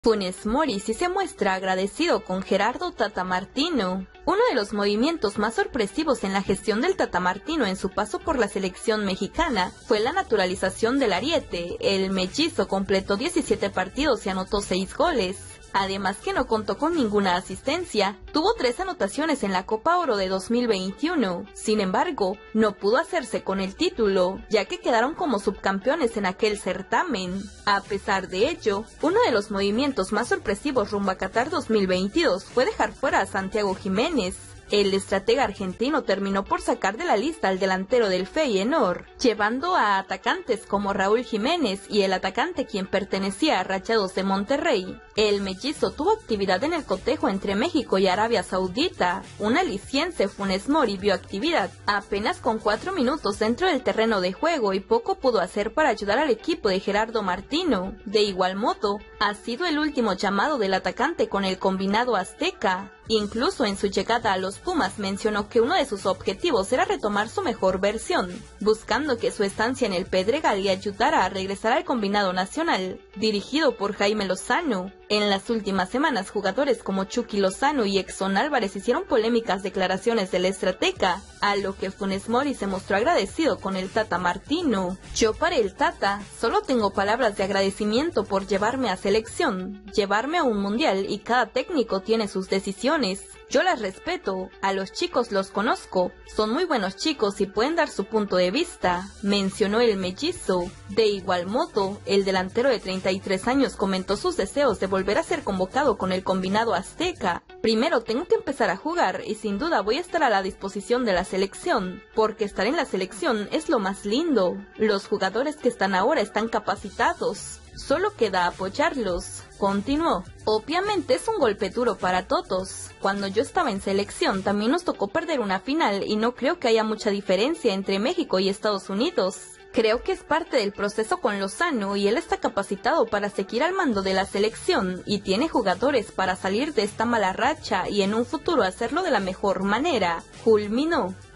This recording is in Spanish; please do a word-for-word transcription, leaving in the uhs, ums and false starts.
Funes Mori sí se muestra agradecido con Gerardo Tata Martino. Uno de los movimientos más sorpresivos en la gestión del Tata Martino en su paso por la selección mexicana fue la naturalización del ariete. El mellizo completó diecisiete partidos y anotó seis goles. Además que no contó con ninguna asistencia, tuvo tres anotaciones en la Copa Oro de dos mil veintiuno. Sin embargo, no pudo hacerse con el título, ya que quedaron como subcampeones en aquel certamen. A pesar de ello, uno de los movimientos más sorpresivos rumbo a Qatar dos mil veintidós fue dejar fuera a Santiago Jiménez. El estratega argentino terminó por sacar de la lista al delantero del Feyenoord, llevando a atacantes como Raúl Jiménez y el atacante quien pertenecía a Rayados de Monterrey. El mellizo tuvo actividad en el cotejo entre México y Arabia Saudita. Un aliciense, Funes Mori, vio actividad apenas con cuatro minutos dentro del terreno de juego y poco pudo hacer para ayudar al equipo de Gerardo Martino. De igual modo, ha sido el último llamado del atacante con el combinado azteca. Incluso en su llegada a los Pumas mencionó que uno de sus objetivos era retomar su mejor versión, buscando que su estancia en el Pedregal le ayudara a regresar al combinado nacional, dirigido por Jaime Lozano. En las últimas semanas, jugadores como Chucky Lozano y Exxon Álvarez hicieron polémicas declaraciones del estratega, a lo que Funes Mori se mostró agradecido con el Tata Martino. Yo para el Tata solo tengo palabras de agradecimiento por llevarme a selección, llevarme a un mundial y cada técnico tiene sus decisiones. Yo las respeto, a los chicos los conozco, son muy buenos chicos y pueden dar su punto de vista, mencionó el mellizo. De igual modo, el delantero de treinta y tres años comentó sus deseos de volver a ser convocado con el combinado azteca. Primero tengo que empezar a jugar y sin duda voy a estar a la disposición de la selección, porque estar en la selección es lo más lindo. Los jugadores que están ahora están capacitados. Solo queda apoyarlos, continuó. Obviamente es un golpe duro para todos. Cuando yo estaba en selección también nos tocó perder una final y no creo que haya mucha diferencia entre México y Estados Unidos. Creo que es parte del proceso con Lozano y él está capacitado para seguir al mando de la selección y tiene jugadores para salir de esta mala racha y en un futuro hacerlo de la mejor manera, culminó.